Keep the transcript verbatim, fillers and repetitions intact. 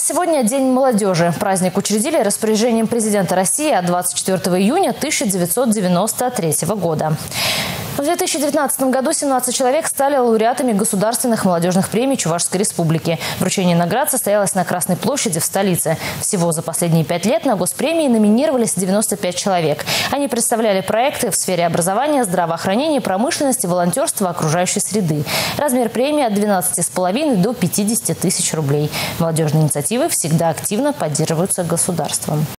Сегодня День молодежи. Праздник учредили распоряжением президента России от двадцать четвёртого июня тысяча девятьсот девяносто третьего года. В две тысячи девятнадцатом году семнадцать человек стали лауреатами государственных молодежных премий Чувашской Республики. Вручение наград состоялось на Красной площади в столице. Всего за последние пять лет на госпремии номинировались девяносто пять человек. Они представляли проекты в сфере образования, здравоохранения, промышленности, волонтерства, окружающей среды. Размер премии от двенадцати с половиной до пятидесяти тысяч рублей. Молодежные инициативы всегда активно поддерживаются государством.